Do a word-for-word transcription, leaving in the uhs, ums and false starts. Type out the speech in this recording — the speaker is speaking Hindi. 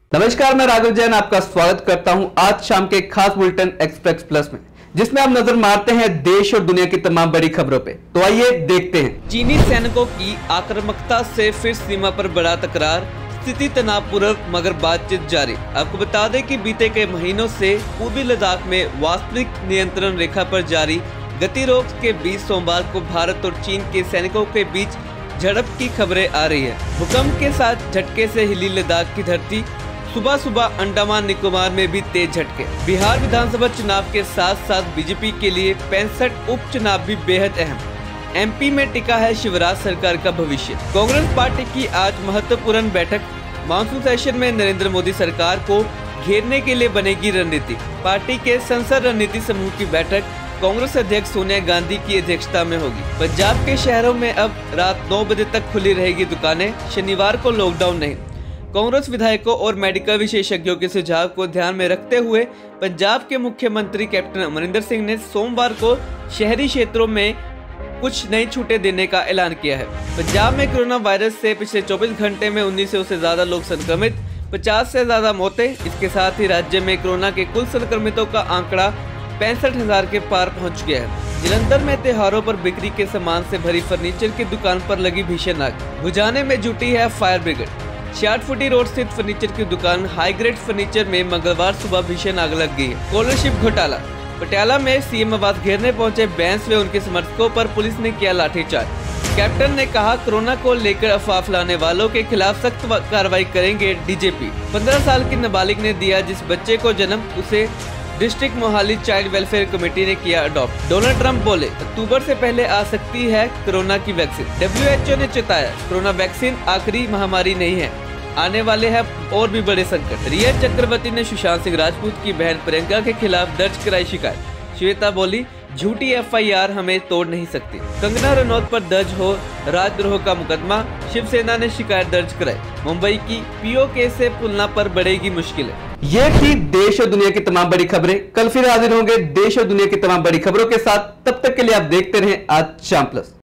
नमस्कार, मैं राघव जैन आपका स्वागत करता हूं आज शाम के खास बुलेटिन एक्सप्रेस प्लस में, जिसमें आप नजर मारते हैं देश और दुनिया की तमाम बड़ी खबरों पे। तो आइए देखते हैं। चीनी सैनिकों की आक्रामकता से फिर सीमा पर बड़ा तकरार, स्थिति तनावपूर्ण मगर बातचीत जारी। आपको बता दें कि बीते कई महीनों से पूर्वी लद्दाख में वास्तविक नियंत्रण रेखा पर जारी गतिरोध के बीच सोमवार को भारत और चीन के सैनिकों के बीच झड़प की खबरें आ रही है। भूकंप के साथ झटके से हिली लद्दाख की धरती। सुबह सुबह अंडमान निकोबार में भी तेज झटके। बिहार विधानसभा चुनाव के साथ साथ बीजेपी के लिए पैंसठ उपचुनाव भी बेहद अहम। एमपी में टिका है शिवराज सरकार का भविष्य। कांग्रेस पार्टी की आज महत्वपूर्ण बैठक। मानसून सेशन में नरेंद्र मोदी सरकार को घेरने के लिए बनेगी रणनीति। पार्टी के संसद रणनीति समूह की बैठक कांग्रेस अध्यक्ष सोनिया गांधी की अध्यक्षता में होगी। पंजाब के शहरों में अब रात नौ बजे तक खुली रहेगी दुकानें, शनिवार को लॉकडाउन नहीं। कांग्रेस विधायकों और मेडिकल विशेषज्ञों के सुझाव को ध्यान में रखते हुए पंजाब के मुख्यमंत्री कैप्टन अमरिंदर सिंह ने सोमवार को शहरी क्षेत्रों में कुछ नई छूटें देने का ऐलान किया है। पंजाब में कोरोना वायरस से पिछले चौबीस घंटे में उन्नीस सौ से ज्यादा लोग संक्रमित, पचास से ज्यादा मौतें। इसके साथ ही राज्य में कोरोना के कुल संक्रमितों का आंकड़ा पैंसठ हजार के पार पहुंच गया है। जलंधर में त्योहारों पर बिक्री के सामान से भरी फर्नीचर की दुकान पर लगी भीषण आग, बुझाने में जुटी है फायर ब्रिगेड। छियाटफुटी रोड स्थित फर्नीचर की दुकान हाई ग्रेड फर्नीचर में मंगलवार सुबह भीषण आग लग गई है। स्कॉलरशिप घोटाला। पटियाला में सीएम आवास घेरने पहुंचे बैंस व उनके समर्थकों पर पुलिस ने किया लाठीचार्ज। कैप्टन ने कहा, कोरोना को लेकर अफवाह फैलाने वालों के खिलाफ सख्त कार्रवाई करेंगे डीजीपी। पंद्रह साल की नाबालिग ने दिया जिस बच्चे को जन्म, उसे district Mohali child welfare committee ने किया अडॉप्ट। डोनाल्ड ट्रंप बोले, अक्टूबर से पहले आ सकती है कोरोना की वैक्सीन। डब्ल्यू एच ओ ने चेताया, कोरोना वैक्सीन आखिरी महामारी नहीं है, आने वाले हैं और भी बड़े संकट। रिया चक्रवर्ती ने सुशांत सिंह राजपूत की बहन प्रियंका के खिलाफ दर्ज कराई शिकायत। श्वेता बोली, झूठी एफ आई आर हमें तोड़ नहीं सकती। कंगना रनौत पर दर्ज हो राजद्रोह का मुकदमा, शिवसेना ने शिकायत दर्ज कराई। मुंबई की पीओ केस से तुलना पर बढ़ेगी मुश्किलें। ये थी देश और दुनिया की तमाम बड़ी खबरें। कल फिर हाजिर होंगे देश और दुनिया की तमाम बड़ी खबरों के साथ। तब तक के लिए आप देखते रहें आज शाम प्लस।